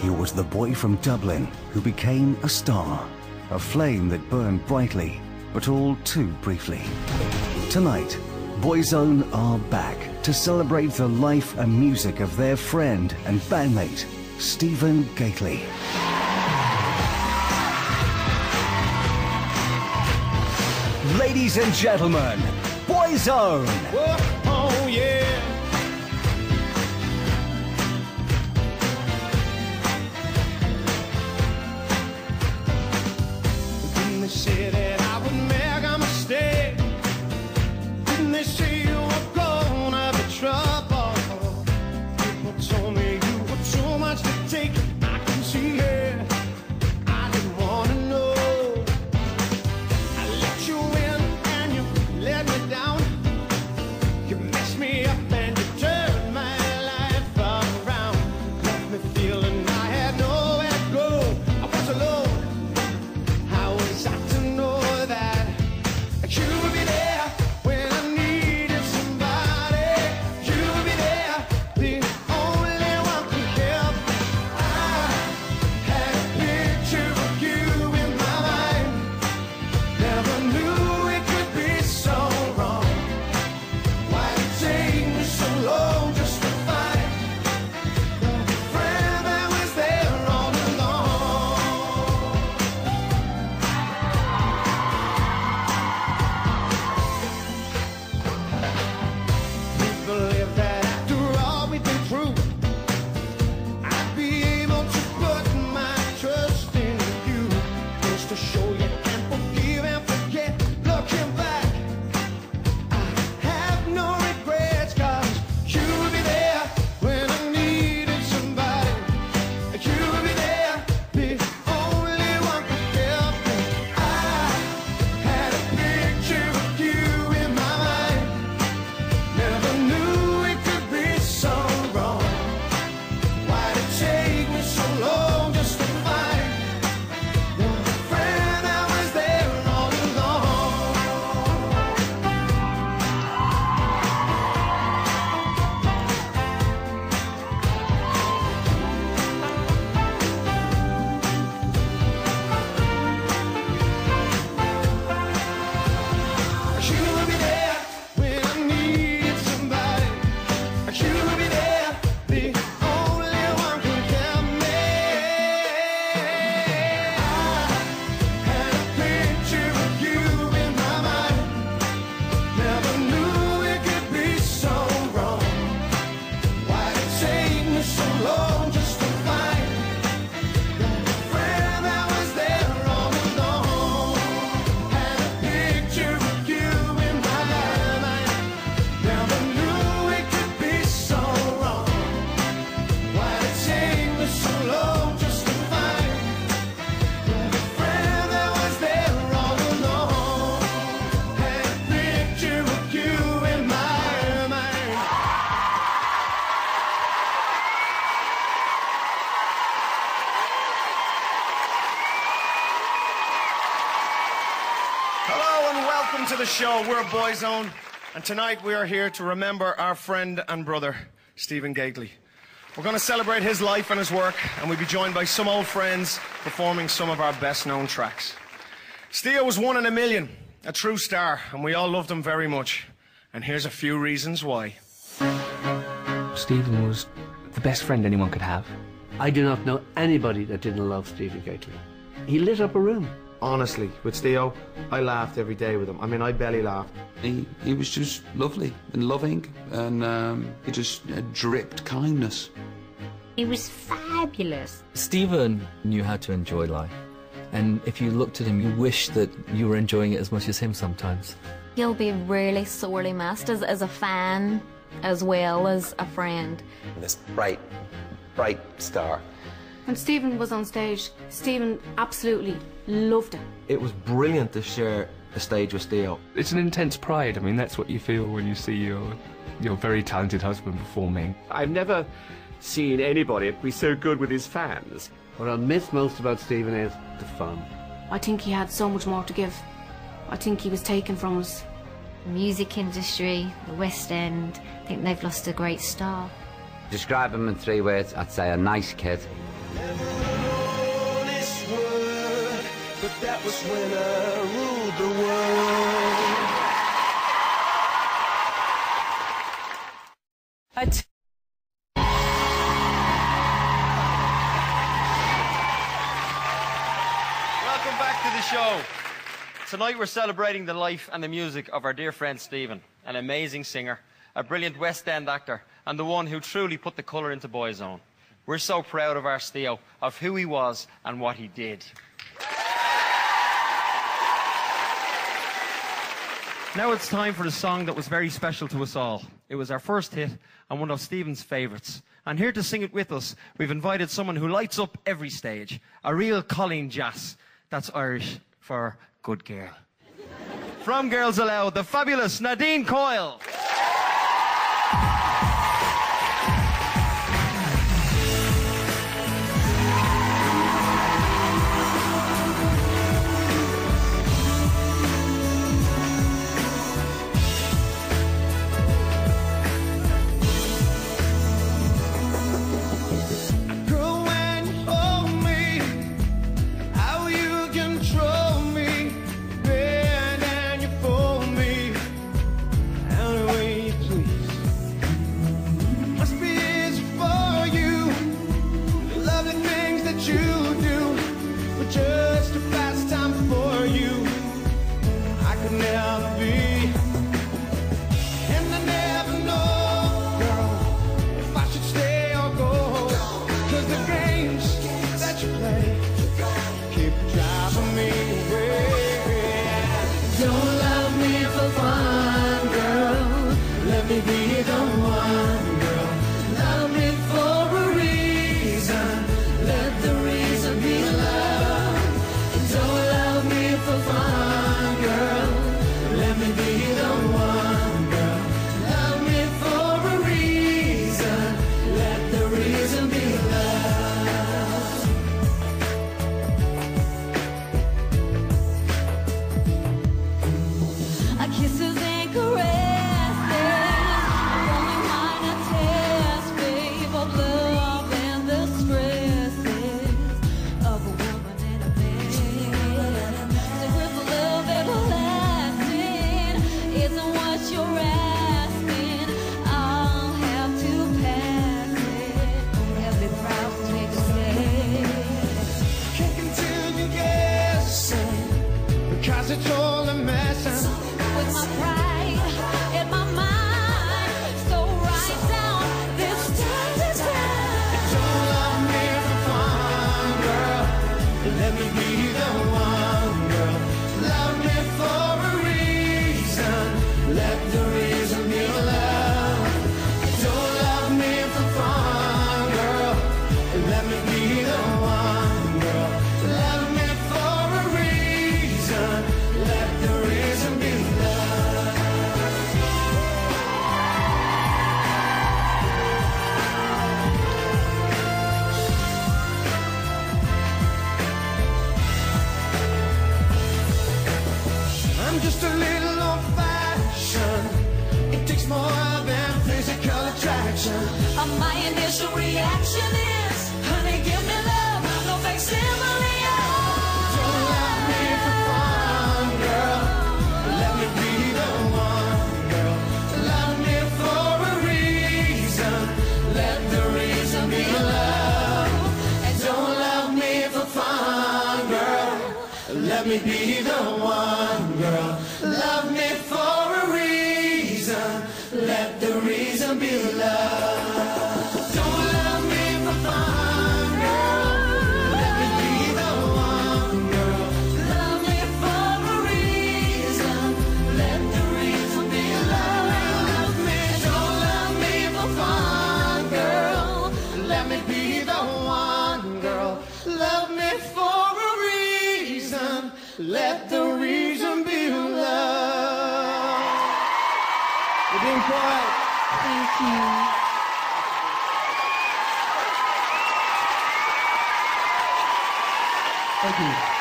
He was the boy from Dublin who became a star, a flame that burned brightly, but all too briefly. Tonight, Boyzone are back to celebrate the life and music of their friend and bandmate, Stephen Gately. Ladies and gentlemen, Boyzone! Oh yeah! Didn't they say that I would make a mistake? Didn't they say you were gonna be trouble? People told me you were too much to take. I can see it. I didn't wanna know. I let you in and you let me down. You messed me up and you turned my life around. Left me feeling I had nowhere to go. I was alone. How was I to know that you would be there when I needed somebody? You would be there, the only one who helped. I had a picture of you in my mind. Never knew it could be so wrong. Why did it take me so long just to find the friend that was there all along? People live that after all we've been through, I'd be able to put my trust in you, just to show you can forgive and forget. Looking back, I have no regrets, 'cause you would be there when I needed somebody. You would be there, the only one who helped me. I had a picture of you in my mind. Never knew it could be so wrong. Why did it take me so long just to find the friend that was there all along? You would be there when I needed somebody. You would be there, the only one who helped me. I had a picture of you in my mind. Never knew it could be so wrong. Why did it take me so long just to find the friend that was there all along? Had a picture of you in my mind. Never knew it could be so wrong. Why did it take me so long just to find the friend that was there all along? Had a picture of you in my mind. Hello and welcome to the show. We're Boyzone, and tonight we are here to remember our friend and brother, Stephen Gately. We're going to celebrate his life and his work, and we'll be joined by some old friends performing some of our best-known tracks. Steo was one in a million, a true star, and we all loved him very much. And here's a few reasons why. Stephen was the best friend anyone could have. I do not know anybody that didn't love Stephen Gately. He lit up a room. Honestly, with Steo, I laughed every day with him. I mean, I belly laughed. He was just lovely and loving, and he just dripped kindness. He was fabulous. Stephen knew how to enjoy life, and if you looked at him, you wish that you were enjoying it as much as him sometimes. He'll be really sorely missed as a fan as well as a friend. This bright star. When Stephen was on stage, Stephen absolutely loved it. It was brilliant to share the stage with Steo. It's an intense pride. I mean, that's what you feel when you see your very talented husband performing. I've never seen anybody be so good with his fans. What I'll miss most about Stephen is the fun. I think he had so much more to give. I think he was taken from us. The music industry, the West End, I think they've lost a great star. Describe him in 3 words, I'd say a nice kid, Never know this word, but that was when I ruled the world. Welcome back to the show. Tonight we're celebrating the life and the music of our dear friend Stephen, an amazing singer, a brilliant West End actor, and the one who truly put the colour into Boyzone. We're so proud of our Steo, of who he was and what he did. Now it's time for the song that was very special to us all. It was our first hit and one of Stephen's favourites. And here to sing it with us, we've invited someone who lights up every stage. A real Colleen Jass. That's Irish for good girl. From Girls Aloud, the fabulous Nadine Coyle. My initial reaction is, honey, give me love, no facsimile. Don't love me for fun, girl. Let me be the one, girl. Love me for a reason. Let the reason be love. And don't love me for fun, girl. Let me be the one, girl. Love me for a reason. Let the reason be love. Let the reason be love. You're doing quiet. Thank you. Thank you.